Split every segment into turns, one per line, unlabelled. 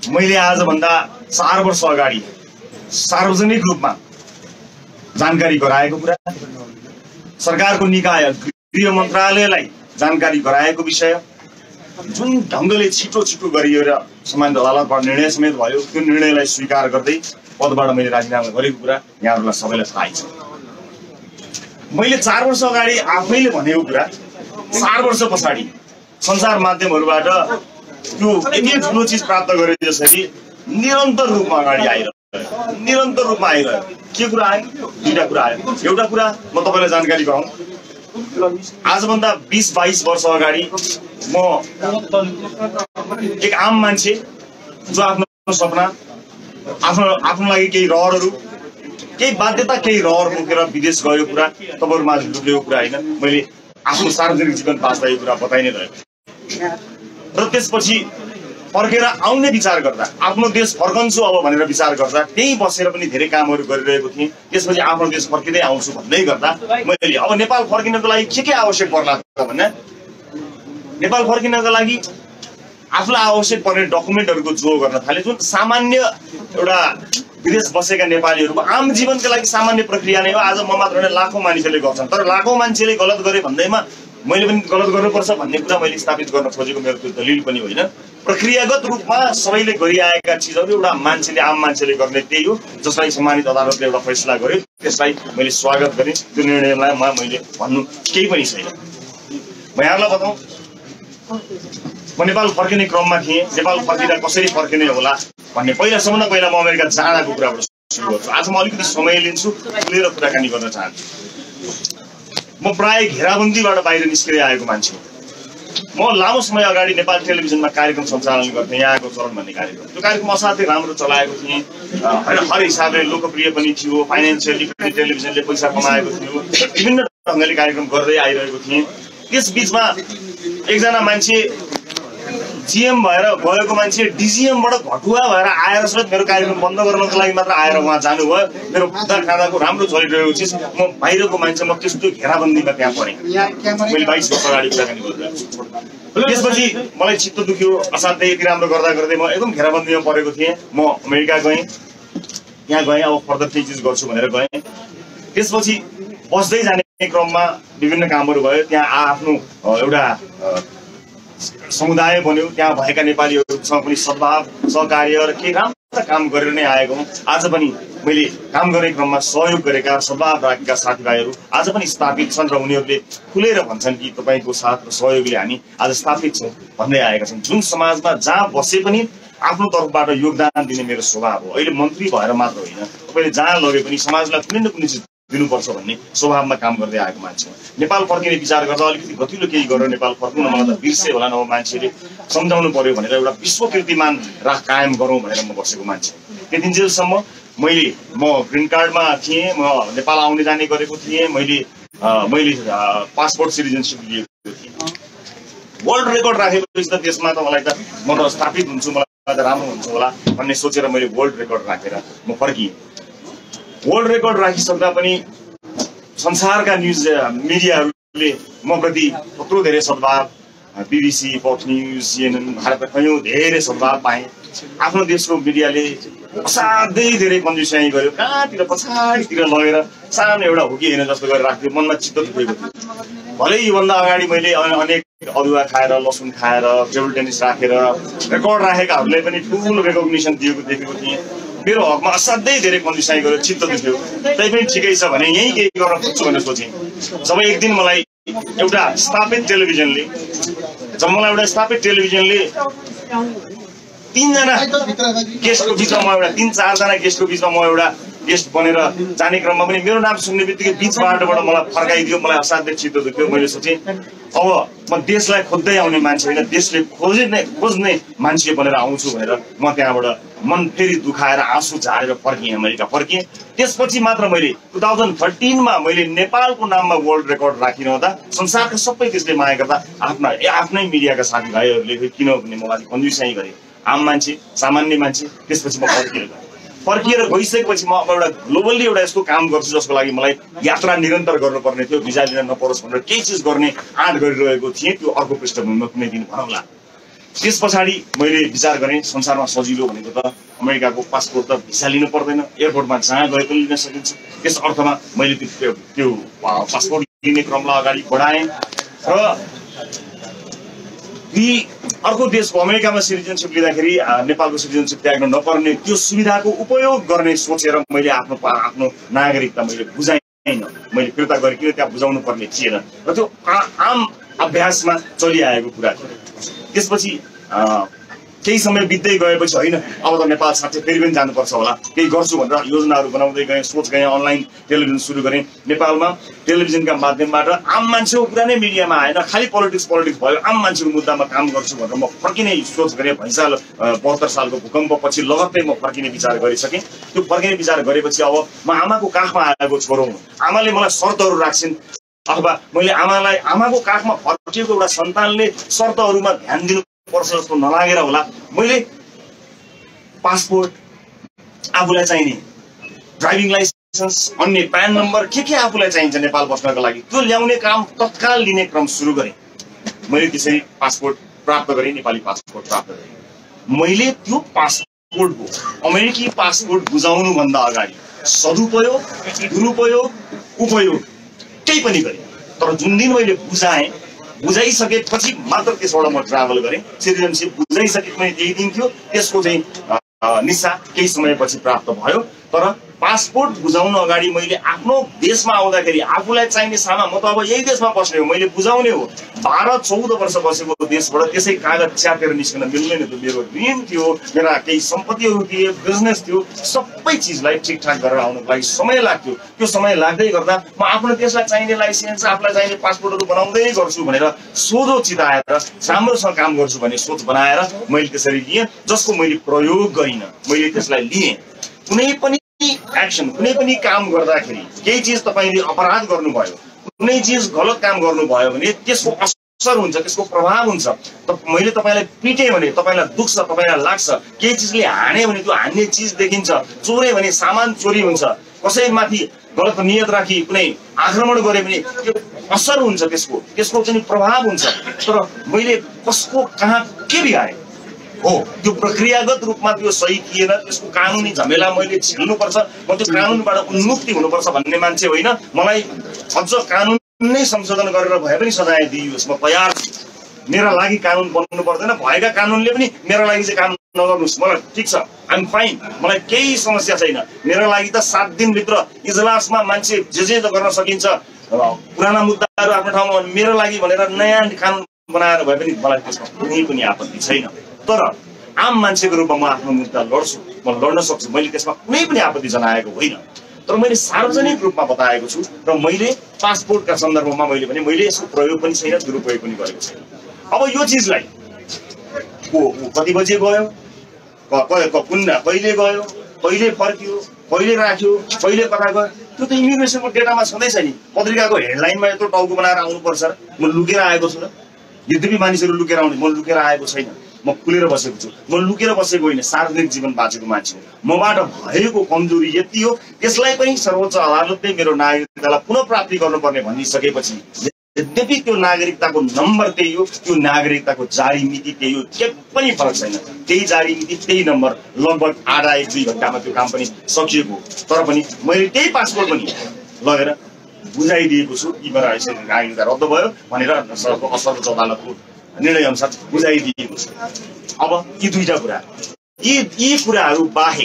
मैले आजभन्दा 4 वर्ष अगाडि सार्वजनिक रूपमा जानकारी गराएको कुरा, सरकारको निकाय गृह मन्त्रालयलाई जानकारी गराएको विषय, जुन ढङ्गले छिटो गरिएर सामान्य अदालतबाट निर्णय समेत भयो, त्यो निर्णयलाई स्वीकार गर्दै पदबाट मैले राजीनामा गरेको कुरा यहाँहरूलाई सबैलाई थाहै छ। मैले 4 वर्ष अगाडि आफैले भनेको कुरा 4 वर्ष पछाडि सञ्चार माध्यमहरूबाट त्यो यति ठुलो चिज प्राप्त गरे जसरी निरन्तर रूपमा अगाडि आइरह्यो। के कुरा आयो? 2टा कुरा आयो। एउटा कुरा म तपाईँलाई जानकारी गराउँ, आजभन्दा 20-22 वर्ष अगाडि म एक आम मान्छे जो आफ्नो सपना, आफ्नो लागि केही रहरहरू, केही बाध्यता, केही रहर बोकेर विदेश गएको कुरा तपाईँहरूमा लुकेको कुरा होइन। मैले आफ्नो सार्वजनिक जीवन बाँच्दा यो कुरा बताइ नै रहेको र त्यसपछि फर्केर आउने विचार गर्दा, आफ्नो देश फर्कन्छु अब भनेर विचार गर्दा त्यही बसेर पनि धेरै कामहरू गरिरहेको थिएँ। त्यसपछि आफ्नो देश फर्किँदै आउँछु भन्दै गर्दा मैले अब नेपाल फर्किनको लागि के आवश्यक पर्ला भने नेपाल फर्किनको लागि आफूलाई आवश्यक पर्ने डकुमेन्टहरूको जोड गर्न थाले। जुन सामान्य एउटा विदेश बसेका नेपालीहरूको आम जीवनका लागि सामान्य प्रक्रिया नै हो। आज म मात्र होइन, लाखौँ मानिसहरूले गर्छन्, तर लाखौँ मान्छेले गलत गरे भन्दैमा मैले पनि गलत गर्नुपर्छ भन्ने कुरा मैले स्थापित गर्न खोजेको मेरो त्यो दलिल पनि होइन। प्रक्रियागत रूपमा सबैले गरिआएका चिजहरू एउटा मान्छेले, आम मान्छेले गर्ने त्यही हो, जसलाई सम्मानित अदालतले एउटा फैसला गर्यो, त्यसलाई मैले स्वागत गरेँ। त्यो निर्णयलाई मैले भन्नु केही पनि छैन। म यहाँलाई बताउँ, म नेपाल फर्किने क्रममा थिएँ। नेपाल फर्किँदा कसरी फर्किने होला भन्ने सबभन्दा पहिला म अमेरिका जाँदाको कुराबाट सुरु गर्छु। आज म अलिकति समय लिन्छु, खुलेर कुराकानी गर्न चाहन्छु। म प्राय घेराबन्दीबाट बाहिर निस्किँदै आएको मान्छे हो। म लामो समय अगाडि नेपाल टेलिभिजनमा कार्यक्रम सञ्चालन गर्थेँ, यहाँको चरण भन्ने कार्यक्रम। त्यो कार्यक्रम असाध्यै राम्रो चलाएको थिएँ, हर हिसाबले लोकप्रिय पनि थियो, फाइनेन्सियली पनि टेलिभिजनले पैसा कमाएको थियो, विभिन्न ढङ्गले कार्यक्रम गर्दै आइरहेको थिएँ। त्यस बिचमा एकजना मान्छे जिएम भएर गएको मान्छे डिजिएमबाट घटुवा भएर आएर समेत मेरो कार्यक्रम बन्द गर्नको लागि मात्र आएर उहाँ जानुभयो। मेरो खुद्दा खाँदाको राम्रो चलिरहेको चिज म बाहिरको मान्छे, म त्यस्तो घेराबन्दीमा त्यहाँ परेँ। मैले 22 वर्ष अगाडि कुराकानी गरिरहेको छु। त्यसपछि मलाई चित्त दुख्यो, असाध्यै यति राम्रो गर्दै म एकदम घेराबन्दीमा परेको थिएँ। म अमेरिका गएँ, यहाँ गएँ, अब फर्दर केही चिज गर्छु भनेर गएँ। त्यसपछि बस्दै जाने क्रममा विभिन्न कामहरू भयो। त्यहाँ आफ्नो एउटा समुदाय बन्यो, त्यहाँ भएका नेपालीहरूसँग पनि सद्भाव, सहकार्य र के राम्रो काम गरेर नै आएको हुँ। आज पनि मैले काम गर्ने क्रममा सहयोग गरेका, सद्भाव राखेका साथीभाइहरू आज पनि स्थापित छन् र उनीहरूले खुलेर भन्छन् कि तपाईँको साथ र सहयोगले हामी आज स्थापित छौँ भन्दै आएका छन्। जुन समाजमा जहाँ बसे पनि आफ्नो तर्फबाट योगदान दिने मेरो स्वभाव हो। अहिले मन्त्री भएर मात्र होइन, तपाईँले जहाँ लगे पनि समाजलाई कुनै न कुनै चिज दिनुपर्छ भन्ने स्वभावमा काम गर्दै आएको मान्छे हो। नेपाल फर्किने विचार गर्दा अलिकति गतिलो केही गरेर नेपाल फर्किनु, मलाई त बिर्से होला नभए मान्छेले सम्झाउनु पर्यो भनेर एउटा विश्व कीर्तिमान कायम गरौँ भनेर म बसेको मान्छे। त्यतिन्जेलसम्म म ग्रिन कार्डमा थिएँ, म नेपाल आउने जाने गरेको थिएँ। मैले पासपोर्ट सिटिजनसिप लिएको थिएँ। वर्ल्ड रेकर्ड राखेपछि त त्यसमा त मलाई त म त स्थापित हुन्छु, मलाई त राम्रो हुन्छ होला भन्ने सोचेर मैले वर्ल्ड रेकर्ड राखेर म फर्किएँ। वर्ल्ड रेकर्ड राखिसक्दा पनि संसारका न्युज मिडियाहरूले म प्रति कत्रो धेरै सद्भाव, BBC, फक्स न्युज, CNN, भारतमा कयौँ धेरै सद्भाव पाएँ। आफ्नो देशको मिडियाले असाध्यै धेरै कन्जुस्याइ गर्यो, कहाँतिर पछाडितिर लगेर सानो एउटा हो कि होइन जस्तो गरेर राख्थ्यो। मनमा चित्त दुखेको थियो। भलै योभन्दा अगाडि मैले अनेक अदुवा खाएर, लसुन खाएर, टेबल टेनिस राखेर रेकर्ड राखेकाहरूलाई पनि ठुलो रेकग्निसन देखेको थिएँ। मेरो हकमा असाध्यै धेरै कन्जुस्याइ गर्यो, चित्त दुख्यो। त्यही पनि ठिकै छ भने यहीँ केही गर्न खोज्छु भनेर सोचेँ। जब एक दिन मलाई एउटा स्थापित टेलिभिजनले 3जना गेस्टको बिचमा म एउटा 3-4 जना गेस्टको बिचमा म एउटा गेस्ट बनेर जाने क्रममा पनि मेरो नाम सुन्ने बित्तिकै बिचबाटबाट मलाई फर्काइदियो। मलाई असाध्यै चित्त दुख्यो। मैले सोचेँ अब म देशलाई खोज्दै आउने मान्छे होइन, देशले खोज्ने मान्छे बनेर आउँछु भनेर म त्यहाँबाट मन फेरि दुखाएर आँसु झारेर फर्किएँ, अमेरिका फर्किएँ। त्यसपछि मात्र मैले 2013मा मैले नेपालको नाममा वर्ल्ड रेकर्ड राखिरहँदा संसारका सबै देशले माया गर्दा आफ्नै मिडियाका साथीभाइहरूले किनभने मलाई कन्जुस्याइ गरे। आम मान्छे, सामान्य मान्छे। त्यसपछि म फर्किएर गइसकेपछि म अब एउटा ग्लोबल्ली एउटा यस्तो काम गर्छु जसको लागि मलाई यात्रा निरन्तर गर्नुपर्ने थियो, भिजा लिन नपरोस् भनेर केही चिज गर्ने आँट गरिरहेको थिएँ। त्यो अर्को पृष्ठभूमिमा कुनै दिन भनौँला। त्यस पछाडि मैले विचार गरेँ संसारमा सजिलो भनेको त अमेरिकाको पासपोर्ट त भिसा लिनु पर्दैन, एयरपोर्टमा जहाँ गए पनि लिन सकिन्छ। त्यस अर्थमा मैले त्यो पासपोर्ट लिने क्रमलाई अगाडि बढाएँ र अर्को देशको अमेरिकामा सिटिजनसिप लिँदाखेरि नेपालको सिटिजनसिप त्याग्नु नपर्ने त्यो सुविधाको उपयोग गर्ने सोचेर मैले आफ्नो नागरिकता मैले बुझाइन, मैले फिर्ता गरेँ, किन त्यहाँ बुझाउनु पर्ने थिएन र त्यो आम अभ्यासमा चलिआएको कुरा थियो। त्यसपछि केही समय बित्दै गएपछि होइन अब त नेपाल साथै फेरि पनि जानुपर्छ होला, केही गर्छु भनेर योजनाहरू बनाउँदै गएँ, सोच गएँ, अनलाइन टेलिभिजन सुरु गरेँ। नेपालमा टेलिभिजनका माध्यमबाट आम मान्छेको कुरा नै मिडियामा आएन, खालि पोलिटिक्स भयो, आम मान्छेको मुद्दामा काम गर्छु भनेर म फर्किने सोच गरेँ। 72 सालको भूकम्पपछि लगत्तै म फर्किने विचार गरिसकेँ। त्यो फर्किने विचार गरेपछि अब म आमाको काखमा आएको छोरो हुँ, आमाले मलाई शर्तहरू राख्छिन् अथवा मैले आमाको काखमा फर्किएको एउटा सन्तानले शर्तहरूमा ध्यान दिनु पर्छ जस्तो नलागेर होला मैले पासपोर्ट, आफूलाई चाहिने ड्राइभिङ लाइसेन्स, अन्य प्यान नम्बर के आफूलाई चाहिन्छ नेपाल बस्नको लागि त्यो ल्याउने काम तत्काल लिने क्रम सुरु गरेँ। मैले त्यसरी पासपोर्ट प्राप्त गरेँ, नेपाली पासपोर्ट प्राप्त गरेँ। मैले त्यो पासपोर्टको अमेरिकी पासपोर्ट बुझाउनुभन्दा अगाडि सदुपयोग, दुरुपयोग, उपयोग केही पनि गरेँ। तर जुन दिन मैले बुझाइसकेपछि मात्र त्यसबाट म ट्राभल गरेँ। सिटिजनसिप बुझाइसकेको पनि त्यही दिन थियो, त्यसको चाहिँ निशा केही समयपछि प्राप्त भयो। तर पासपोर्ट बुझाउन अगाडि मैले आफ्नो देशमा आउँदाखेरि आफूलाई चाहिने सामान, म त अब यही देशमा बस्ने हो, मैले बुझाउने हो। 12-14 वर्ष बसेको देशबाट त्यसै कागज च्यातेर निस्कन मिल्दैन थियो। मेरो ऋण थियो, मेरा केही सम्पत्तिहरू थिए, बिजनेस थियो, सबै चिजलाई ठिकठाक गरेर आउनको लागि समय लाग्थ्यो। त्यो समय लाग्दै गर्दा म आफ्नो देशलाई चाहिने लाइसेन्स, आफूलाई चाहिने पासपोर्टहरू बनाउँदै गर्छु भनेर सोझो चिताएर राम्रोसँग काम गर्छु भन्ने सोच बनाएर मैले त्यसरी लिएँ, जसको मैले प्रयोग गरिनँ। मैले त्यसलाई लिएँ। कुनै पनि एक्सन, कुनै पनि काम गर्दाखेरि केही चिज तपाईँले अपराध गर्नुभयो, कुनै चिज गलत काम गर्नुभयो भने त्यसको असर हुन्छ, त्यसको प्रभाव हुन्छ। मैले तपाईँलाई पिटेँ भने तपाईँलाई दुख्छ, तपाईँलाई लाग्छ। केही चिजले हाने भने त्यो हान्ने चिज देखिन्छ, चोरे भने सामान चोरी हुन्छ, कसैमाथि गलत नियत राखी कुनै आक्रमण गरे भने त्यो असर हुन्छ, त्यसको चाहिँ प्रभाव हुन्छ। तर मैले कसको कहाँ के बिगारेँ हो, त्यो प्रक्रियागत रूपमा त्यो सही थिएन, त्यसको कानुनी झमेला मैले झेल्नुपर्छ, म त्यो कानुनबाट उन्मुक्ति हुनुपर्छ भन्ने मान्छे होइन। मलाई अझ कानुन नै संशोधन गरेर भए पनि सजाय दिइयोस्, म तयार छु। मेरा लागि कानुन बन्नु पर्दैन, भएका कानुनले पनि मेरा लागि चाहिँ काम नगर्नुहोस्, मलाई ठिक छ, आइएम फाइन, मलाई केही समस्या छैन। मेरा लागि त 7 दिनभित्र इजलासमा मान्छे जे गर्न सकिन्छ, पुराना मुद्दाहरू आफ्नो ठाउँमा, मेरो लागि भनेर नयाँ कानुन बनाएर भए पनि मलाई त्यसमा कुनै पनि आपत्ति छैन। तर आम मान्छेको रूपमा म आफ्नो मुद्दा लड्छु, म लड्न सक्छु, मैले त्यसमा कुनै पनि आपत्ति जनाएको होइन। तर मैले सार्वजनिक रूपमा बताएको छु र मैले पासपोर्टका सन्दर्भमा मैले यसको प्रयोग पनि छैन, दुरुपयोग पनि गरेको छैन। अब यो चिजलाई कति बजे गयो, कहिले गयो, कहिले फर्कियो, कहिले राख्यो, कहिले कता गयो, त्यो त इमिग्रेसनको डेटामा छँदैछ नि। पत्रिकाको हेडलाइनमा यत्रो टाउको बनाएर आउनुपर्छ र म लुकेर आएको छु र? यद्यपि मानिसहरू लुकेर आउने, म लुकेर आएको छैन, म खुलेर बसेको छु। म लुकेर बसेको होइन, सार्वजनिक जीवन बाँचेको मान्छे हो। मबाट भएको कमजोरी यति हो, त्यसलाई पनि सर्वोच्च अदालतले मेरो नागरिकतालाई पुनः प्राप्ति गर्नुपर्ने भनिसकेपछि, यद्यपि त्यो नागरिकताको नम्बर त्यही हो, त्यो नागरिकताको जारी मिति त्यही हो, केही पनि फरक छैन। त्यही जारी मिति, त्यही नम्बर, लगभग आधा 1-2 घन्टामा त्यो काम पनि सकिएको। तर पनि मैले त्यही पासपोर्ट पनि लगेर बुझाइदिएको छु कि मेरा यसरी नागरिकता रद्द भयो भनेर सर्वोच्च अदालतको निर्णय अनुसार बुझाइदिएको छु। अब यी दुईटा कुरा, यी कुराहरू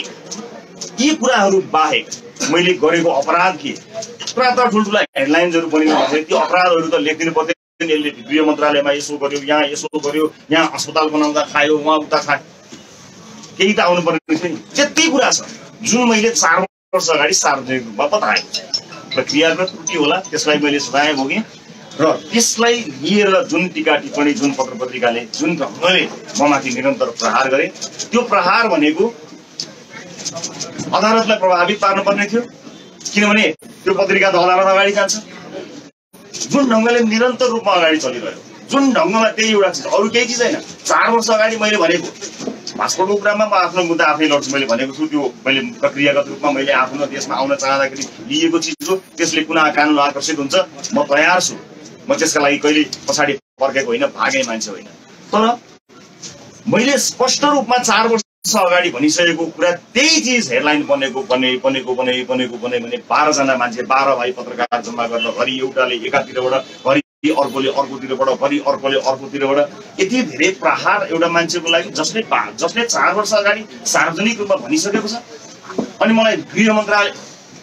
बाहेक मैले गरेको अपराध के? यत्रा ठुल्ठुला हेडलाइन्सहरू बनिनु भने त्यो अपराधहरू त लेखिदिनु पर्दैन। यसले गृह मन्त्रालयमा यसो गर्यो, यहाँ यसो गर्यो, यहाँ अस्पताल बनाउँदा खायो, उहाँ उता खायो, केही त आउनु पर्ने थियो नि। त्यति कुरा छ जुन मैले 4 वर्ष अगाडि सार्वजनिक रूपमा बताएँ। प्रक्रियागत त्रुटि होला, त्यसलाई मैले सजाय भोगेँ र त्यसलाई लिएर जुन टीका टिप्पणी, जुन पत्र पत्रिकाले जुन ढङ्गले ममाथि निरन्तर प्रहार गरे, त्यो प्रहार भनेको अदालतलाई प्रभावित पार्नुपर्ने थियो, किनभने त्यो पत्रिका त अदालत अगाडि जान्छ। जुन ढङ्गले निरन्तर रूपमा अगाडि चलिरह्यो, जुन ढङ्गमा त्यही एउटा चिज, अरू केही चिज छैन। 4 वर्ष अगाडि मैले भनेको पासपोर्टको कुरामा म आफ्नो मुद्दा आफै लड्छु, मैले भनेको छु। त्यो मैले प्रक्रियागत रूपमा मैले आफ्नो देशमा आउन चाहँदाखेरि लिएको चिज हो, त्यसले कुनै कानुन आकर्षित हुन्छ, म तयार छु। म त्यसका लागि कहिले पछाडि फर्केको होइन, भागे मान्छे होइन। तर मैले स्पष्ट रूपमा 4 वर्ष अगाडि भनिसकेको कुरा त्यही चीज हेडलाइन बनेको भने 12 जना मान्छे 12 भाइ पत्रकार जम्मा गर्न घरि एउटाले एकातिरबाट घरि अर्कोले अर्कोतिरबाट घरि अर्कोले अर्कोतिरबाट यति धेरै प्रहार एउटा मान्छेको लागि जसले 4 वर्ष अगाडि सार्वजनिक रूपमा भनिसकेको छ। अनि मलाई गृह मन्त्रालय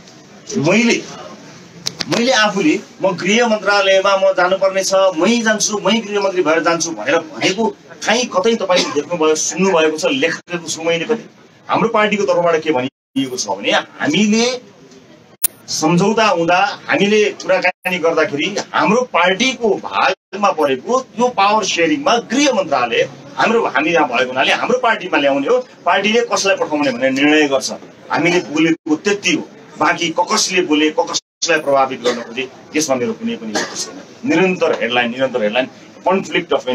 मैले आफूले म गृह मन्त्रालयमा म जानुपर्ने छ, मै जान्छु, मै गृहमन्त्री भएर जान्छु भनेर भनेको कहीँ कतै तपाईँले देख्नुभयो सुन्नुभएको छ, लेखेको छु मैले कति। हाम्रो पार्टीको तर्फबाट के भनिएको छ भने हामीले सम्झौता हुँदा हामीले कुराकानी गर्दाखेरि हाम्रो पार्टीको भागमा परेको त्यो पावर सेयरिङमा गृह मन्त्रालय हामी यहाँ भएको हुनाले हाम्रो पार्टीमा ल्याउने हो, पार्टीले कसलाई पठाउने भनेर निर्णय गर्छ। हामीले बोलेको त्यति हो, बाँकी कसले बोले कसलाई प्रभावित गर्न खोजे त्यसमा मेरो कुनै पनि छैन। निरन्तर हेडलाइन कन्फ्लिक्ट अफ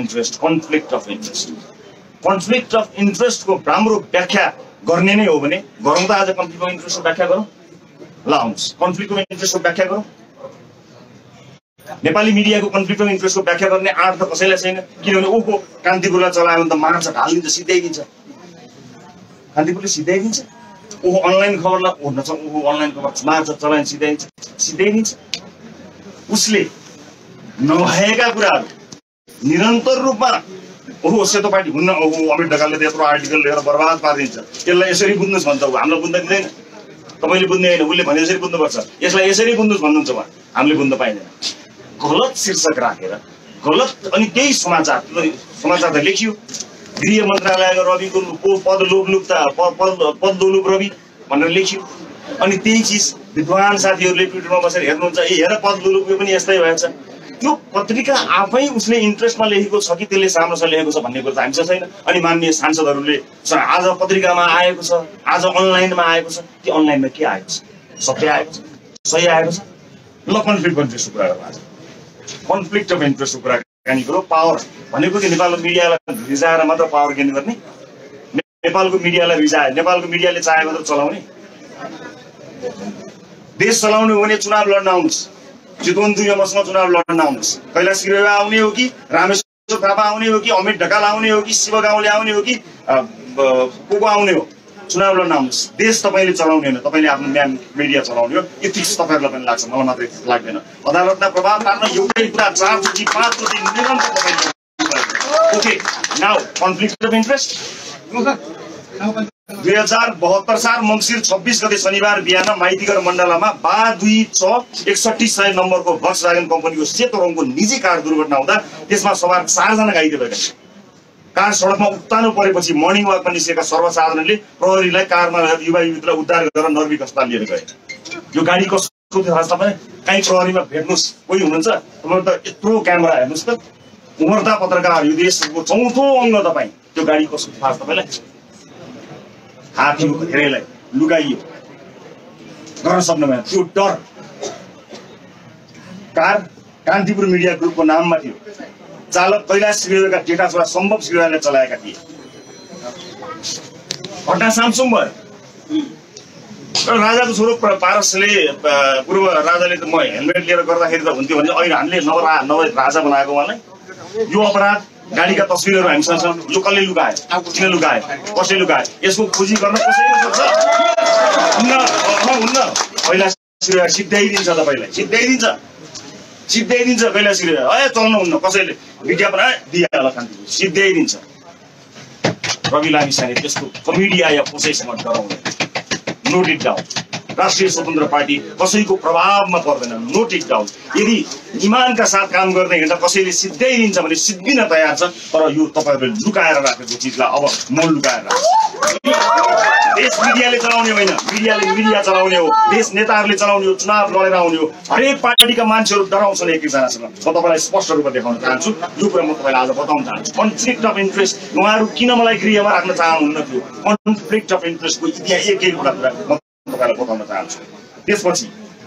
इन्ट्रेस्टको राम्रो व्याख्या गर्ने नै हो भने गरौँ त। आज कन्फ्लिक्ट अफ इन्ट्रेस्टको व्याख्या गरौँ ल, आउनुहोस् कन्फ्लिक्ट अफ इन्ट्रेस्टको व्याख्या गरौँ। नेपाली मिडियाको कन्फ्लिक्ट अफ इन्ट्रेस्टको व्याख्या गर्ने आँट त कसैलाई छैन, किनभने ओहो कान्तिपुरलाई चलायो भने त मार्छ, ढालिदिन्छ, सिधाइदिन्छ, कान्तिपुरले सिधाइदिन्छ। ओहो अनलाइन खबरलाई ओहो अनलाइन खबर मार्छ, चलाइन्छ, सिधाइदिन्छ। उसले नभएका कुराहरू निरन्तर रूपमा ओहो सेतो पार्टी हुन्न, ओहो अमित ढकालले त यत्रो आर्टिकल लिएर बर्बाद पारिदिन्छ, यसलाई यसरी बुझ्नुहोस् भन्छ। हामीलाई बुझ्न दिँदैन, तपाईँले बुझ्ने होइन, उसले भने यसरी बुझ्नुपर्छ, यसलाई यसरी बुझ्नुहोस् भन्नुहुन्छ उहाँ, हामीले बुझ्न पाइँदैन। गलत शीर्षक राखेर गलत अनि केही समाचार त लेखियो गृह मन्त्रालयको रविको पद लोभ रवि भनेर लेखियो। अनि त्यही चिज विद्वान साथीहरूले ट्विटरमा बसेर हेर्नुहुन्छ, ए हेर पद लोलुपको पनि यस्तै भएछ। त्यो पत्रिका आफै उसले इन्ट्रेस्टमा लेखेको छ कि त्यसले साम्रोसँग लेखेको छ भन्ने कुरो त हामीसँग छैन। अनि माननीय सांसदहरूले आज पत्रिकामा आएको छ, आज अनलाइनमा आएको छ, कि अनलाइनमा के आएको छ, सत्य आएको छ, सही आएको छ। ल कन्फ्लिक्ट अफ इन्ट्रेस्टको कुरा गरौँ। आज कन्फ्लिक्ट अफ इन्ट्रेस्टको कुराकानी गरौँ। पावर भनेको कि नेपालको मिडियालाई रिजाएर मात्र पावर गेन गर्ने, नेपालको मिडियालाई रिजाए, नेपालको मिडियाले चाहे मात्र चलाउने। देश चलाउने हो भने चुनाव लड्न आउनुहोस्, चितवन 2 नम्बरमा चुनाव लड्न आउनुहोस्। कैलाश गिरेवा आउने हो कि रामेश्वर थापा आउने हो कि अमित ढकाल आउने हो कि शिव गाउँले आउने हो कि को आउने हो, चुनाव लड्न आउनुहोस्। देश तपाईँले चलाउने होइन, तपाईँले आफ्नो मिडिया चलाउने हो। यति तपाईँहरूलाई पनि लाग्छ, मलाई मात्रै लाग्दैन। अदालतमा प्रभाव पार्न एउटै कुरा 4 चोटि 5 चोटि निरन्तर तपाईँले। Okay, now conflict of interest. 2072 साल मङ्सिर 26 गते शनिबार बिहान माइतीघर मण्डलामा 6261 नम्बरको भक्सवागन कम्पनीको सेतो रङको निजी कार दुर्घटना हुँदा त्यसमा सवार 4 जना घाइते भएका छन्। कार सडकमा उत्तानो परेपछि मर्निङ वाकमा निस्केका सर्वसाधारणले प्रहरीलाई कारमा रहेका युवा युवतीलाई उद्धार गरेर नर्विक अस्पताल लिएर गए। यो गाडी कसको थियो थाहा छ तपाईँ? कहीँ प्रहरीमा भेट्नुहोस्, कोही हुनुहुन्छ तपाईँ त यत्रो क्यामेरा हेर्नुहोस् त, उमर्दा पत्रकार, यो देशको चौथो अङ्ग तपाईँ, त्यो गाडी कसको थाहा छ तपाईँलाई? हात्तीको धेरैलाई लुगाइयो, गर्न सक्नु भएन। त्यो डर कार कान्तिपुर मिडिया ग्रुपको नाममा थियो। चालक कैलाश श्रीदेवका जेठा छोरा सम्भव श्रीदेवले चलाएका थिए। घटना सामसुङ भयो। राजाको छोरो पारसले पूर्व राजाले त म हेलमेट लिएर गर्दाखेरि त हुन्थ्यो भने अहिले हामीले नभए राजा बनाएको उहाँलाई। यो अपराध गाडीका तस्विरहरू हामीसँग छन्। यो कसले लुकायो, किन लुकायो, कसले लुकायो, यसको खोजी गर्न कसैले सक्छ? हुन्न। कैलाश श्रीदेव सिद्ध्याइदिन्छ, तपाईँलाई सिद्ध्याइदिन्छ कैलाश श्रीदेव। चल्नुहुन्न, कसैले विज्ञापन दिइहाल कान्तिपुर सिद्ध्याइदिन्छ। रवि लामिछाने त्यस्तो कमिडिया या कसैसँग डराउने, नोट इट डाउन। राष्ट्रिय स्वतन्त्र पार्टी कसैको प्रभावमा पर्दैन, नोट इट डाउन। यदि इमानका साथ काम गर्दै हिँड्दा कसैले सिद्ध्याइदिन्छ भने सिद्धिन तयार छ। तर यो तपाईँहरूले लुकाएर राखेको चिजलाई अब म लुकाएर राख्छु। देश मिडियाले चलाउने होइन, मिडियाले मिडिया चलाउने हो, देश नेताहरूले चलाउने हो, चुनाव लडेर आउने हो। हरेक पार्टीका मान्छेहरू डराउँछन् एक एकजनासँग। म तपाईँलाई स्पष्ट रूपमा देखाउन चाहन्छु, यो कुरा म तपाईँलाई आज बताउन चाहन्छु। कन्फ्लिक्ट अफ इन्ट्रेस्ट, उहाँहरू किन मलाई गृहमा राख्न चाहनुहुन्न थियो? कन्फ्लिक्ट अफ इन्ट्रेस्टको इतिहास एकै कुरा तपाईँलाई बताउन चाहन्छु। त्यसपछि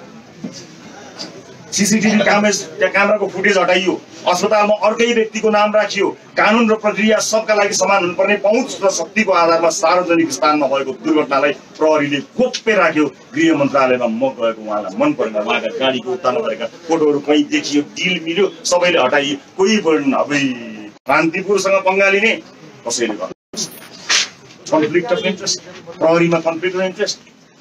सीसीटीभी क्यामेराको फुटेज हटाइयो, अस्पतालमा अर्कै व्यक्तिको नाम राखियो। कानुन र प्रक्रिया सबका लागि समान हुनुपर्ने पहुँच र शक्तिको आधारमा सार्वजनिक स्थानमा भएको दुर्घटनालाई प्रहरीले खोपे राख्यो। गृह मन्त्रालयमा म गएको, उहाँलाई मन परेन। उहाँका गाडीको उत्तानो गरेका फोटोहरू कहीँ देखियो, डिल मिल्यो, सबैले हटाइयो। कोही बोल्न अब कान्तिपुरसँग पंगा लिने, कसैले गर्छ कन्फ्लिक्ट अफ इन्ट्रेस्ट प्रहरीमा कन्फ्लिक्ट अफ इन्ट्रेस्ट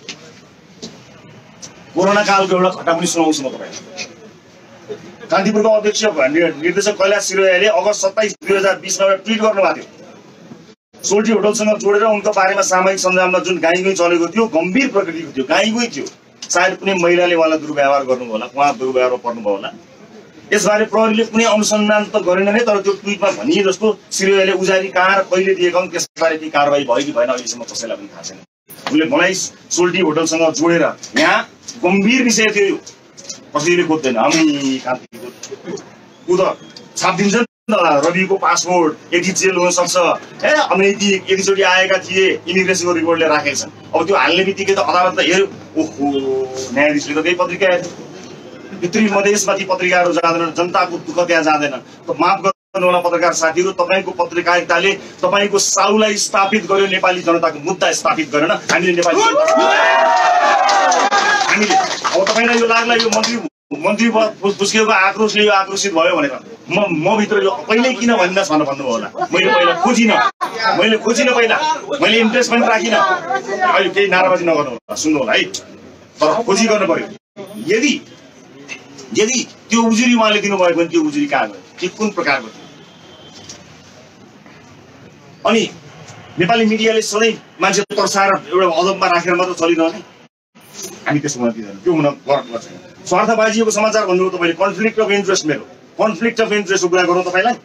कोरोना कालको एउटा घटना पनि सुनाउँछु म तपाईँलाई कान्तिपुरको अध्यक्ष निर्देशक कैलाश सिरोयाले अगस्त 27, 2020 मा ट्विट गर्नुभएको थियो सोल्टी होटलसँग जोडेर उनको बारेमा सामाजिक सञ्जालमा जुन गाईगुई चलेको थियो गम्भीर प्रकृतिको थियो गाईगुई थियो सायद कुनै महिलाले उहाँलाई दुर्व्यवहार गर्नुभयो होला उहाँ दुर्व्यवहारमा पर्नुभयो होला यसबारे प्रहरीले कुनै अनुसन्धान त गरेन नै तर त्यो ट्विटमा भनिए जस्तो सिरोयाले उजारी कहाँ र कहिले दिएका हुन् त्यसबारे केही कारबाही भयो कि भएन अहिलेसम्म कसैलाई पनि थाहा छैन उनले मलाई सोल्टी होटलसँग जोडेर यहाँ गम्भीर विषय थियो कसैले खोज्दैन हामी कान्तिपुर ऊ त छापिदिन्छ नि त रविको पासपोर्ट यति जेल हुन सक्छ अनैतिक एकचोटि आएका थिए इमिग्रेसनको रिपोर्टले राखेका छन् अब त्यो हाल्ने बित्तिकै त अदालत त हेर्यो ओहो न्यायाधीशले त त्यही पत्रिका हेर्यो भित्री मधेसमाथि पत्रिकाहरू जाँदैन जनताको दुःख त्यहाँ जाँदैन त माफ गर्नुहोला पत्रकार साथीहरू तपाईँको पत्रकारिताले तपाईँको साउलाई स्थापित गर्यो नेपाली जनताको मुद्दा स्थापित गरेन हामीले नेपाली हामीले अब तपाईँलाई यो लाग्ला यो मन्त्री पुस्किएको आक्रोशले यो आक्रोशित भयो भनेर म भित्र यो कहिले किन भन्नुहोस् भनेर भन्नुभयो होला मैले पहिला पहिला मैले इन्ट्रेस्ट पनि राखिनँ अहिले केही नाराबाजी नगर्नु होला सुन्नु होला है तर खोजी गर्नु पर्यो यदि त्यो उजुरी उहाँले दिनुभयो भने त्यो उजुरी कहाँ गयो के कुन प्रकारको थियो अनि नेपाली मिडियाले सधैँ मान्छे तर्साएर एउटा अदबमा राखेर मात्र चलिरहने हामी त्यसमा दिँदैन त्यो हुन गर्छ स्वार्थबाजीको समाचार भन्नुभयो तपाईँले कन्फ्लिक्ट अफ इन्ट्रेस्ट मेरो कन्फ्लिक्ट अफ इन्ट्रेस्टको कुरा गरौँ तपाईँलाई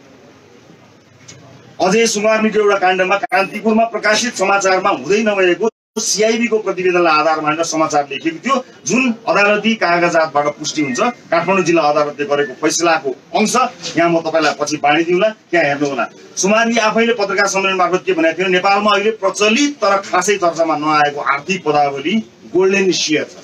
अझै सुगार्मीको एउटा काण्डमा कान्तिपुरमा प्रकाशित समाचारमा हुँदै नभएको सीआईबीको प्रतिवेदनलाई आधार मानेर समाचार लेखिएको थियो जुन अदालती कागजातबाट पुष्टि हुन्छ काठमाडौँ जिल्ला अदालतले गरेको फैसलाको अंश यहाँ म तपाईँलाई पछि बाँडिदिउँला त्यहाँ हेर्नुहोला सुमार्गी आफैले पत्रकार सम्मेलन मार्फत के भनेको थियो नेपालमा अहिले प्रचलित तर खासै चर्चामा नआएको आर्थिक पदावली गोल्डन सेयर छ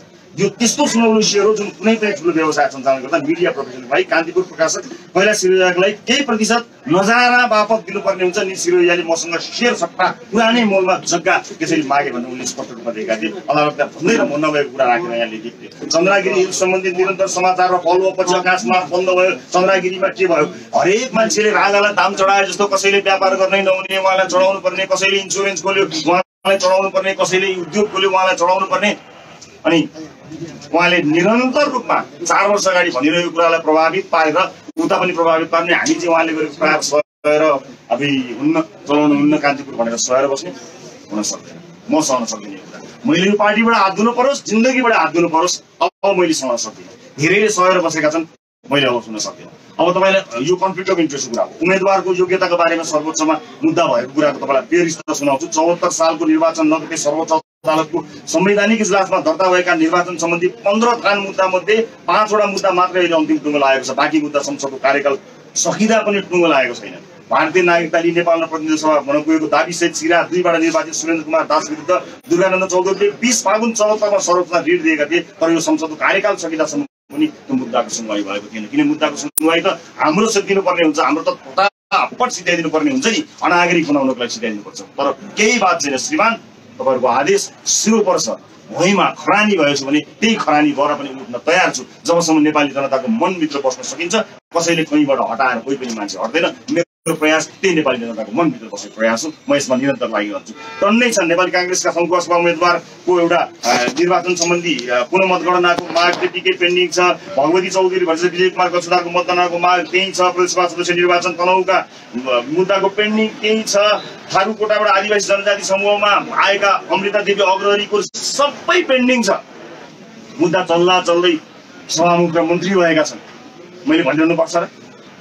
यो त्यस्तो सुनौलो सेयर हो जुन कुनै पनि ठुलो व्यवसाय सञ्चालन गर्दा मिडिया प्रोफेसनल भाइ कान्तिपुर प्रकाशक पहिला सिरोयालाई केही प्रतिशत नजारा बापत दिनुपर्ने हुन्छ नि सिरोयाले मसँग सेयर सट्टा पुरानै मोलमा जग्गा त्यसरी मागे भन्ने उनले स्पष्ट रूपमा दिएका थिए अदालतले भन्दै र भन्न भएको कुरा राखेर यहाँ लेखेको थियो चन्द्रगिरी हिल सम्बन्धित निरन्तर समाचार र फलो पछि आकाशमा बन्द भयो चन्द्रगिरीमा के भयो हरेक मान्छेले राजालाई दाम चढाए जस्तो कसैले व्यापार गर्नै नहुने उहाँलाई चढाउनु पर्ने कसैले इन्सुरेन्स खोल्यो उहाँलाई चढाउनु पर्ने कसैले उद्योग खोल्यो उहाँलाई चढाउनु पर्ने अनि उहाँले निरन्तर रूपमा 4 वर्ष अगाडि भनिरहेको कुरालाई प्रभावित पारेर उता पनि प्रभावित पार्ने हामी चाहिँ उहाँले गरेको प्रयास सहेर अब हुन्न चलाउनु हुन्न कान्तिपुर भनेर सहेर बस्ने हुन सक्दैन म सहन सक्दिनँ यो कुरा मैले यो पार्टीबाट हात धुनु परोस् जिन्दगीबाट हात धुनु परोस् अब मैले सहन सक्दिनँ धेरैले सहेर बसेका छन् मैले अब सुन्न सक्दिनँ अब तपाईँलाई यो कन्फ्लिक्ट अफ इन्ट्रेस्टको कुरा हो उम्मेदवारको योग्यताको बारेमा सर्वोच्चमा मुद्दा भएको कुराको तपाईँलाई फेरि सुनाउँछु 74 सालको निर्वाचन नगर्दै सर्वोच्च अदालतको संवैधानिक इजलासमा दर्ता भएका निर्वाचन सम्बन्धी 15 थान मुद्दा मध्ये 5 वटा मुद्दा मात्रै अहिले अन्तिम टुङ्गो लागेको छ बाँकी मुद्दा संसदको कार्यकाल सकिँदा पनि टुङ्गो लागेको छैन भारतीय नागरिकता लिई नेपालमा प्रतिनिधि सभा भन्न पुगेको दाबीसहित सिरा 2 बाट निर्वाचित सुरेन्द्र कुमार दास विरुद्ध दुर्गानन्द चौधरीले 20 फागुन 74 मा सर्वोच्चमा रिट दिएका थिए तर यो संसदको कार्यकाल सकिँदासम्म पनि त्यो मुद्दाको सुनवाई भएको थिएन किन मुद्दाको सुनवाई त हाम्रो सिद्धिनु पर्ने हुन्छ हाम्रो त फटाफट सिध्याइदिनु पर्ने हुन्छ नि अनागरिक बनाउनको लागि सिध्याइदिनु पर्छ तर केही बात छैन श्रीमान तपाईहरुको आदेश सिरो पर्छ भुइँमा खरानी भएछ भने त्यही खरानी भएर पनि उठ्न तयार छु जबसम्म नेपाली जनताको मनभित्र बस्न सकिन्छ कसैले कहीँबाट हटाएर कोही पनि मान्छे हट्दैन मेरो प्रयास त्यही नेपाली जनताको मनभित्र बस्ने प्रयास हो म यसमा निरन्तर लागिरहन्छु टन्नै छन् नेपाली कांग्रेसका सङ्घर्षमा उम्मेदवारको एउटा निर्वाचन सम्बन्धी पुनः मतगणनाको माग त्यतिकै पेन्डिङ छ भगवती चौधरी भन्छ विजय कुमार गच्छुदारको मतगणनाको माग त्यही छ प्रदेशसभा सदस्य निर्वाचन तनहुका मुद्दाको पेन्डिङ त्यही छ थारूकोटाबाट आदिवासी जनजाति समूहमा आएका अमृता देवी अग्रहरीको सबै पेन्डिङ छ मुद्दा चल्दै सभामुख र मन्त्री भएका छन् मैले भनिरहनु पर्छ र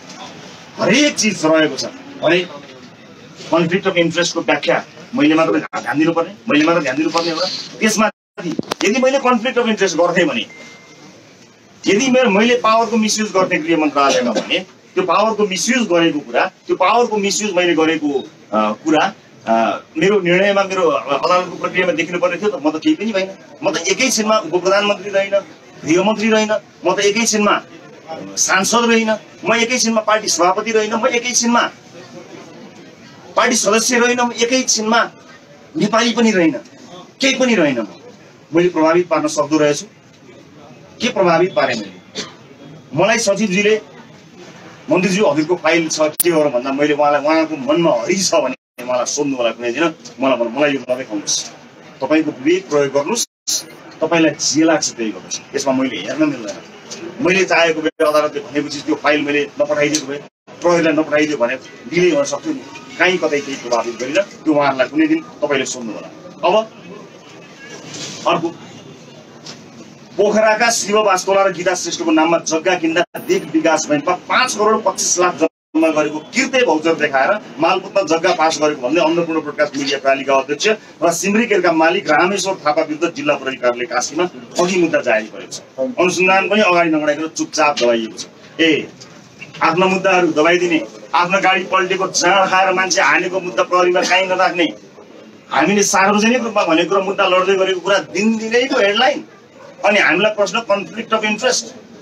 हरेक चीज रहेको छ भने कन्फ्लिक्ट अफ इन्ट्रेस्टको व्याख्या मैले मात्र ध्यान दिनुपर्ने हो त्यसमा यदि मैले कन्फ्लिक्ट अफ इन्ट्रेस्ट गर्थेँ भने यदि मैले पावरको मिसयुज गर्ने गृह मन्त्रालयमा भने त्यो पावरको मिसयुज गरेको कुरा त्यो पावरको मिसयुज मैले गरेको कुरा मेरो निर्णयमा मेरो अदालतको प्रक्रियामा देखिनु पर्ने थियो त म त केही पनि भएन म त एकैछिनमा उपप्रधानमन्त्री रहेन गृहमन्त्री रहेन म त एकैछिनमा सांसद रहेन म एकैछिनमा पार्टी सभापति रहेन म एकैछिनमा पार्टी सदस्य रहेन म एकैछिनमा नेपाली पनि रहेन केही पनि रहेन मैले प्रभावित पार्न सक्दो रहेछु के प्रभावित पारे मैले मलाई सचिवजीले मन्त्रीज्यू हजुरको फाइल छ के गरौँ भन्दा मैले उहाँको मनमा हरि छ भने मलाई सोध्नु होला कुनै दिन मलाई यो नदेखाउनुहोस्, तपाईँको विवेक प्रयोग गर्नुहोस्, तपाईँलाई जे लाग्छ त्यही गर्नुहोस्, यसमा मैले हेर्न मिल्दैन। मैले चाहेको भए अदालतले भनेपछि त्यो फाइल मैले नपठाइदिएको भए, प्रहरीलाई नपठाइदियो भने डिले गर्न सक्छु नि, कहीँ कतै केही प्रभावित गरेर त्यो उहाँहरूलाई कुनै दिन तपाईँले सोध्नु होला। अब अर्को, पोखराका शिव वास्तोला र गीता श्रेष्ठको नाममा जग्गा किन्दा देख विकास बैंकमा 5,25,00,000 जम्मा गरेको किर्ते भौचर देखाएर मालपोतमा जग्गा पास गरेको भन्दै अन्नपूर्ण ब्रोडकास्ट मिडिया प्रणालीका अध्यक्ष र सिमरीकेलका मालिक रामेश्वर थापा विरुद्ध जिल्ला प्रहरी कार्यालय कास्कीमा अघि मुद्दा जारी गरेको छ। अनुसन्धान पनि अगाडि नगराइकन चुपचाप दबाइएको छ। आफ्ना मुद्दाहरू दबाइदिने, आफ्नो गाडी पल्टेको जाँड खाएर मान्छे हानेको मुद्दा प्रहरीमा काहीँ नराख्ने, हामीले सार्वजनिक रूपमा भनेको र मुद्दा लड्दै गरेको कुरा दिनदिनैको हेडलाइन, अनि हामीलाई प्रश्न कन्फ्लिक्ट अफ इन्ट्रेस्ट।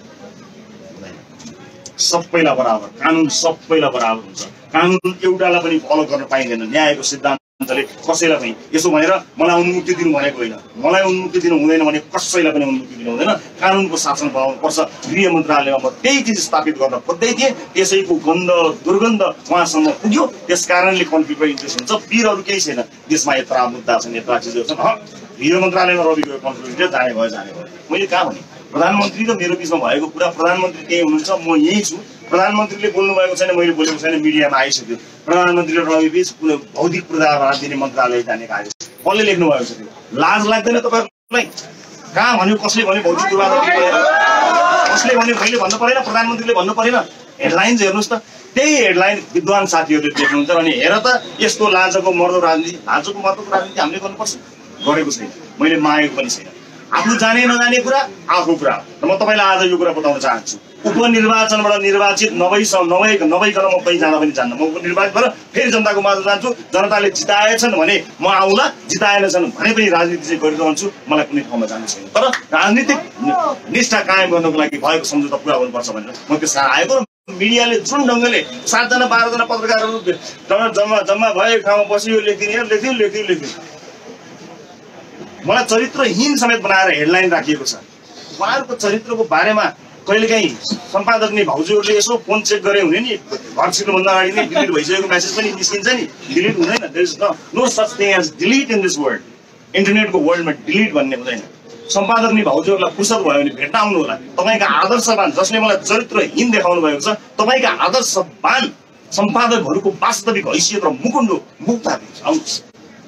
सबैलाई बराबर, कानुन सबैलाई बराबर हुन्छ। कानुन एउटालाई पनि फलो गर्न पाइँदैन। न्यायको सिद्धान्तले कसैलाई पनि यसो भनेर मलाई उन्मुक्ति दिनु भनेको होइन, मलाई उन्मुक्ति दिनु हुँदैन भने कसैलाई पनि उन्मुक्ति दिनु हुँदैन। कानुनको शासन बनाउनु पर्छ। गृह मन्त्रालयमा म त्यही चिज स्थापित गर्न खोज्दै थिएँ, त्यसैको गन्ध दुर्गन्ध उहाँसम्म पुग्यो, त्यस कारणले कन्फ्लिक्ट अफ इन्ट्रेस्ट हुन्छ। पिरहरू केही छैन, देशमा यत्रा मुद्दा छन्, यत्रा चिजहरू छन्। गृह मन्त्रालयमा रवि गयो कन्फ्लिक्ट जाने भयो। मैले कहाँ भने प्रधानमन्त्री र मेरो बिचमा भएको कुरा, प्रधानमन्त्री त्यही हुनुहुन्छ, म यही छु। प्रधानमन्त्रीले बोल्नु भएको छैन, मैले बोलेको छैन, मिडियामा आइसक्यो। प्रधानमन्त्री र रवि बीच कुनै भौतिक पूर्वाधार दिने मन्त्रालय जाने कार्य कसले लेख्नु भएको छ? त्यो लाज लाग्दैन तपाईँहरूलाई? कहाँ भन्यो, कसले भन्यो भौतिक पूर्वाधार दिने? कसले भन्यो? मैले भन्नु परेन, प्रधानमन्त्रीले भन्नु परेन? हेडलाइन्स हेर्नुहोस् त, त्यही हेडलाइन विद्वान साथीहरूले देख्नुहुन्छ। अनि हेर त, यस्तो लाजको मर्दो राजनीति, लाजको मर्दोको राजनीति हामीले गर्नुपर्छ? गरेको छैन, मैले मागेको पनि छैन। आफ्नो जाने नजाने कुरा आफ्नो कुरा। म तपाईँलाई आज यो कुरा बताउन चाहन्छु। उपनिर्वाचनबाट निर्वाचित नभइकन म कहीँ जान पनि जान्न। म उपनिर्वाचित भएर फेरि जनताको माझ जान्छु। जनताले जिताएछन् भने म आउँला, जिताएनछन् भने पनि राजनीति चाहिँ गरिरहन्छु। मलाई कुनै ठाउँमा जानु छैन। तर राजनीतिक निष्ठा कायम गर्नको लागि भएको सम्झौता पुरा गर्नुपर्छ भनेर म त्यसमा आएको। मिडियाले जुन ढङ्गले 7जना 12जना पत्रकारहरू जम्मा भएको ठाउँमा बसियो, लेखिदियो। मलाई चरित्रहीन समेत बनाएर हेडलाइन राखिएको छ। उहाँहरूको चरित्रको बारेमा कहिलेकाहीँ सम्पादक नै भाउजूहरूले यसो फोन चेक गरे हुने नि, घर छिर्नुभन्दा अगाडि नै डिलिट भइसकेको म्यासेज पनि निस्किन्छ नि। डिलिट हुँदैन, there is no such thing as delete in this world. इन्टरनेटको वर्ल्डमा डिलिट भन्ने हुँदैन। सम्पादक नै भाउजूहरूलाई फुर्सद भयो भने भेट्न आउनु होला। तपाईँका आदर्शवान, जसले मलाई चरित्रहीन देखाउनु भएको छ, तपाईँका आदर्शवान सम्पादकहरूको वास्तविक हैसियत र मुकुन्डो आउनुहोस्।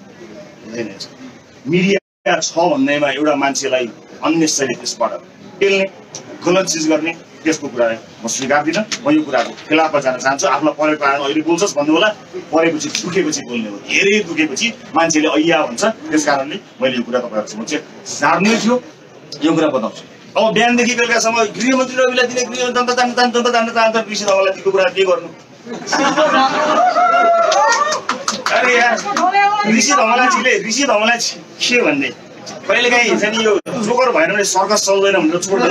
मिडिया छ भन्दैमा एउटा मान्छेलाई अन्नेसरी त्यसबाट पेल्ने, गलत चिज गर्ने, त्यसको कुरा म स्वीकार्दिनँ। म यो कुराको खिलाफमा जान चाहन्छु। आफूलाई परेको कारण अहिले बोल्छस् भन्नु होला, परेपछि दुखेपछि बोल्ने हो। धेरै दुखेपछि मान्छेले ऐया भन्छ। त्यस कारणले मैले यो कुरा तपाईँहरू समक्ष सार्नै थियो, यो कुरा बताउँछु। अब बिहानदेखि बेलुकासम्म गृहमन्त्री रविलाई दिने, गृह जनता जान्न चाहन्छ, ऋषि धवलाई दिएको कुरा के गर्नु? अरे यार, ऋषि धवलाई के भन्ने? कहिलेकाहीँ हुन्छ नि, यो जोकर भएन भने सर्कस चल्दैन भनेर छोड्दै,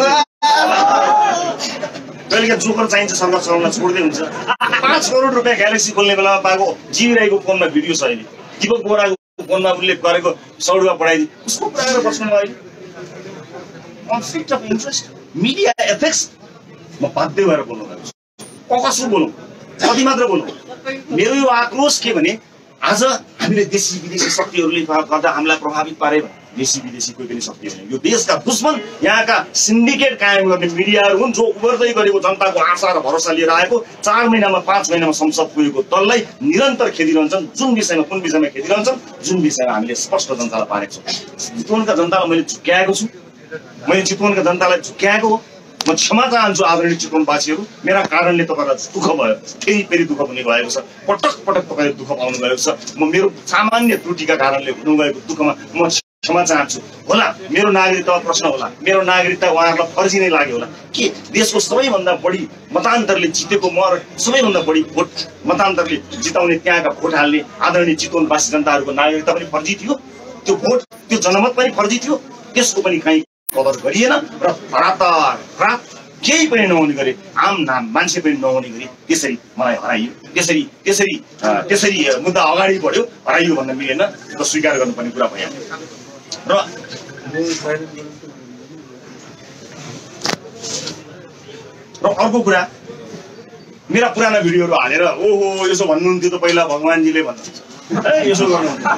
कहिलेकाहीँ जोकर चाहिन्छ सर्कस चलाउन छोड्दै हुन्छ। 5 करोड रुपियाँ ग्यालेक्सी खोल्ने बेलामा पाएको जिराईको फोनमा भिडियो छ अहिले, दिपक बोराको फोनमा उसले गरेको 100 रुपियाँ पठाइदिए, उसको कुरा गरेर बस्नु अहिले। Conflict of interest, media ethics. म बाध्य भएर बोल्नु भएको छु। कसो बोलौँ, कति मात्र बोलौँ? मेरो यो आक्रोश के भने, आज हामीले देशी विदेशी शक्तिहरूले गर्दा हामीलाई प्रभावित पारे। देशी विदेशी कोही पनि शक्ति होइन, यो देशका दुश्मन यहाँका सिन्डिकेट कायम गर्ने मिडियाहरू हुन्, जो उभर्दै गरेको जनताको आशा र भरोसा लिएर आएको 4 महिनामा 5 महिनामा संसद पुगेको दललाई निरन्तर खेदिरहन्छन्। कुन विषयमा खेदिरहन्छन्, जुन विषयमा हामीले स्पष्ट जनतालाई पारेको छौँ। चितवनका जनतालाई मैले झुक्क्याएको छु, मैले चितवनका जनतालाई झुक्क्याएको हो। म क्षमा चाहन्छु आदरणीय चितवनवासीहरू, मेरा कारणले तपाईँलाई दुःख भयो, फेरि दुःख हुने भएको छ। पटक तपाईँले दुःख पाउनु भएको छ। म मेरो सामान्य त्रुटिका कारणले हुनुभएको दुःखमा म क्षमा चाहन्छु। होला मेरो नागरिकतामा प्रश्न होला, मेरो नागरिकता उहाँहरूलाई फर्जी नै लाग्यो होला। के देशको सबैभन्दा बढी मतान्तरले जितेको म र सबैभन्दा बढी भोट मतान्तरले जिताउने त्यहाँका भोट हाल्ने आदरणीय चितवनवासी जनताहरूको नागरिकता पनि फर्जी थियो? त्यो भोट, त्यो जनमत पनि फर्जी थियो? त्यसको पनि कहीँ कदर गरिएन र रात केही पनि नहुने गरे, आम मान्छे पनि नहुने गरी त्यसरी मलाई हराइयो। त्यसरी मुद्दा अगाडि बढ्यो, हराइयो भन्न मिलेन, त स्वीकार गर्नुपर्ने कुरा भइहाल्यो। र अर्को कुरा, मेरा पुराना भिडियोहरू हालेर ओहो यसो भन्नुहुन्थ्यो त पहिला भगवानजीले भन्नुहुन्छ ए यसो गर्नुहुन्छ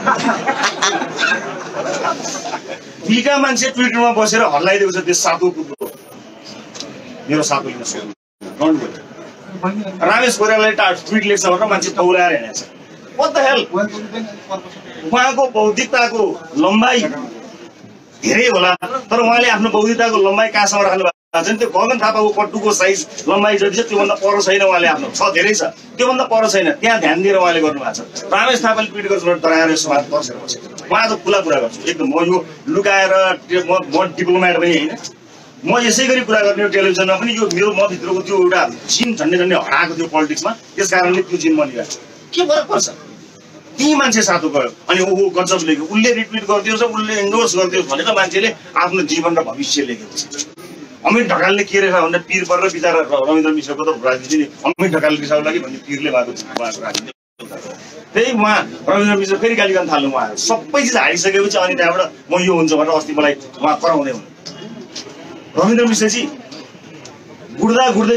बिका मान्छे ट्विटरमा बसेर हल्लाइदिएको छ त्यस सातो कुरो मेरो सातो लिन सक्नु रमेश कोइरालाले ट्विट लेख्छ भनेर मान्छे तौलाएर हिँडेछ व्हाट द हेल उहाँको बौद्धिकताको लम्बाइ धेरै होला तर उहाँले आफ्नो बौद्धिकताको लम्बाइ कहाँसम्म राख्नु भएको छ नि त्यो गगन थापाको पट्टुको साइज लम्बाइ जति छ त्योभन्दा पर छैन उहाँले आफ्नो छ धेरै छ त्योभन्दा पर छैन त्यहाँ ध्यान दिएर उहाँले गर्नुभएको छ रमेश थापाले ट्विट गर्छु डराएर समाज बसेर बसेको उहाँ त खुला कुरा गर्छु एकदम म यो लुकाएर म डिप्लोमेट पनि होइन म यसै गरी कुरा गर्ने टेलिभिजनमा पनि यो मेरो मभित्रको त्यो एउटा चिन झन्डै झन्डै हराएको थियो पोलिटिक्समा त्यस कारणले त्यो चिन मनिरहेको के फरक पर्छ ती मान्छे साथो गयो अनि ओहो गजब लेख्यो उसले रिट्विट गरिदियोस् उसले इन्डोर्स गरिदियोस् भनेर मान्छेले आफ्नो जीवन र भविष्य लेखेको छ अमित ढकालले के रहेछ भन्दा पीर परेर बिचरा रविन्द्र मिश्रको त राजनीति अमित ढकालले रिसाउनु लागि भन्ने पीरले भएको उहाँको राजनीति त्यही उहाँ रविन्द्र मिश्र फेरि गाली गर्न थाल्नु उहाँ सबै चिज हारिसकेपछि अनि त्यहाँबाट म यो हुन्छ भनेर अस्ति मलाई उहाँ कराउँदै हुनु रविन्द्र मिश्रजी गुड्दै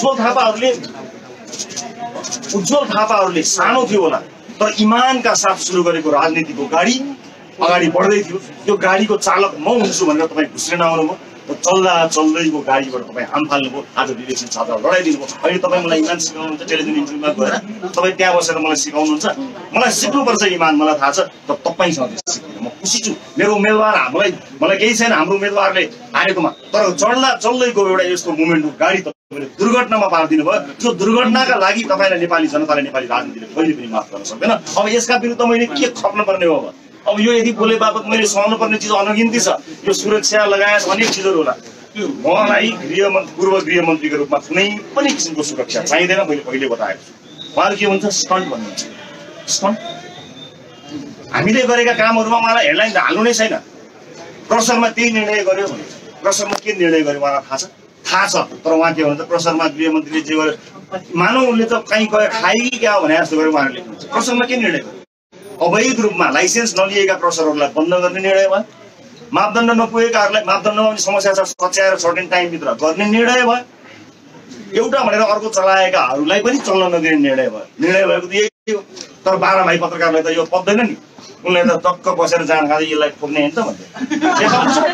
उज्जवल थापाहरूले सानो थियो होला तर इमानका साथ सुरु गरेको राजनीतिको गाडी अगाडि बढ्दै थियो त्यो गाडीको चालक म हुन्छु भनेर तपाईँ घुस्रेन आउनुभयो चल्दैको गाडीबाट तपाईँ हाम फाल्नुभयो आज विदेशी छात्र लडाइदिनु भयो अहिले तपाईँ मलाई इमान सिकाउनुहुन्छ टेलिभिजन इन्टरभ्यूमा गएर तपाईँ त्यहाँ बसेर मलाई सिकाउनुहुन्छ मलाई सिक्नुपर्छ इमान मलाई थाहा छ तर तपाईँसँग सिक्नु म खुसी छु मेरो उम्मेदवार मलाई केही छैन हाम्रो उम्मेदवारले हारेकोमा तर चल्दैको एउटा यस्तो मुभमेन्टको गाडी तपाईँले दुर्घटनामा पारिदिनु भयो त्यो दुर्घटनाका लागि तपाईँलाई नेपाली जनताले नेपाली राजनीतिले कहिले पनि माफ गर्न सक्दैन अब यसका विरुद्ध मैले के खप्न पर्ने हो अब यो यदि बोले बापत मैले सहनु पर्ने चिज अनगिन्ती छ यो सुरक्षा लगायत अनेक चिजहरू होला मलाई पूर्व गृहमन्त्रीको रूपमा कुनै पनि किसिमको सुरक्षा चाहिँदैन मैले पहिले बताएको छु उहाँले के भन्छ स्टन्ट भन्नुहुन्छ स्टन्ट हामीले गरेका कामहरूमा उहाँलाई हेडलाइन त हाल्नु नै छैन प्रसरमा त्यही निर्णय गर्यो भने प्रसरमा के निर्णय गर्यो उहाँलाई थाहा छ तर उहाँ के भन्नुहुन्छ प्रसरमा गृहमन्त्रीले जे गर्यो मानव उसले त कहीँ गयो खाइ क्या भने जस्तो गर्यो उहाँले लेख्नुहुन्छ प्रसरमा के निर्णय गर्यो अवैध रूपमा लाइसेन्स नलिएका प्रसरहरूलाई बन्द गर्ने निर्णय भयो मापदण्ड नपुगेकाहरूलाई मापदण्डमा पनि समस्या छ सच्याएर सर्टेन टाइमभित्र गर्ने निर्णय भयो एउटा भनेर अर्को चलाएकाहरूलाई पनि चल्न नदिने निर्णय भएको त यही हो तर 12 भाइ पत्रकारलाई त यो पत्दैन नि उनले त टक्क बसेर जान खाँदै यसलाई ठोक्ने होइन त भन्दै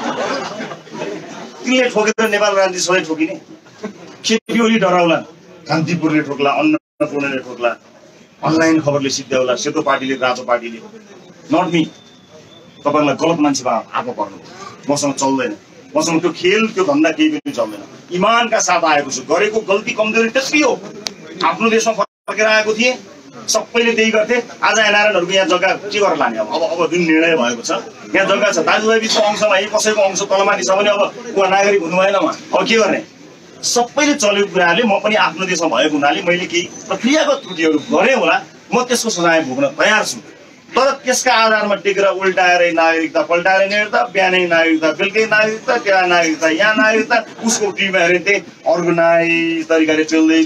तिनले ठोकेर नेपाल राजनीति सधैँ ठोकिने खेती ओली डराउला कान्तिपुरले ठोक्ला अन्नपूर्णले ठोक्ला अनलाइन खबरले सिद्ध्याउला सेतो पार्टीले रातो पार्टीले नट मी तपाईँलाई गलत मान्छेमा आएको पर्नु मसँग चल्दैन मसँग त्यो खेल त्यो धन्दा केही पनि चल्दैन इमानका साथ आएको छु गरेको गल्ती कमजोरी त्यति हो आफ्नो देशमा फर्केर आएको थिएँ सबैले त्यही गर्थे आज एनआरएनहरूको यहाँ जग्गा के गरेर लाने अब जुन निर्णय भएको छ यहाँ जग्गा छ दाजुभाइ बिचको अंशमा कसैको अंश तलमाथि छ भने अब उहाँ नागरिक हुनु भएन उहाँ अब के गर्ने सबैले चलेको कुराले म पनि आफ्नो देशमा भएको हुनाले मैले केही प्रक्रियागत त्रुटिहरू गरेँ होला म त्यसको सजाय भोग्न तयार छु तर त्यसका आधारमा टेकेर उल्टाएरै नागरिकता पल्टाएर हिँड्दा बिहानै नागरिकता बेलुकै नागरिकता त्यहाँ नागरिकता यहाँ नागरिकता उसको टिममा हेरे त्यही अर्गनाइज तरिकाले पेल्दै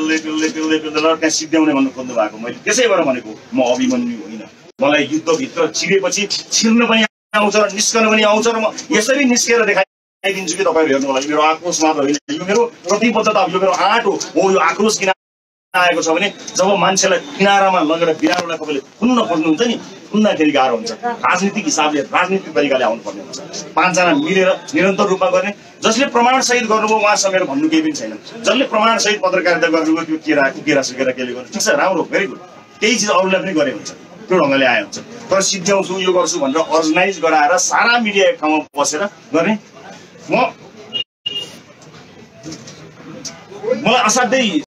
त्यहाँ सिद्ध्याउने भन्नु खोज्नु भएको मैले त्यसै भएर भनेको म अभिमन्यु होइन मलाई युद्धभित्र छिरेपछि छिर्न पनि आउँछ र निस्कन पनि आउँछ र म यसरी निस्केर देखाइदिन्छु कि तपाईँहरू हेर्नु होला मेरो आक्रोश मात्र होइन यो मेरो प्रतिबद्धता यो मेरो आँट हो यो आक्रोश किन आएको छ भने जब मान्छेलाई किनारामा लगेर बिरालोलाई तपाईँले खुन्न खोज्नुहुन्छ नि खुन्दाखेरि गाह्रो हुन्छ राजनीतिक हिसाबले राजनीतिक तरिकाले आउनुपर्ने हुन्छ 5 जना मिलेर निरन्तर रूपमा गर्ने जसले प्रमाण सहित गर्नुभयो उहाँसँग मेरो भन्नु केही पनि छैन जसले प्रमाण सहित पत्रकारिता गर्नुभयो त्यो केरा सुकेर केले गर्नु ठिक छ राम्रो भेरी गुड त्यही चिज अरूलाई पनि गरे हुन्छ त्यो ढङ्गले आए हुन्छ तर सिद्ध्याउँछु यो गर्छु भनेर अर्गनाइज गराएर सारा मिडिया एक ठाउँमा बसेर गर्ने मलाई असाध्यै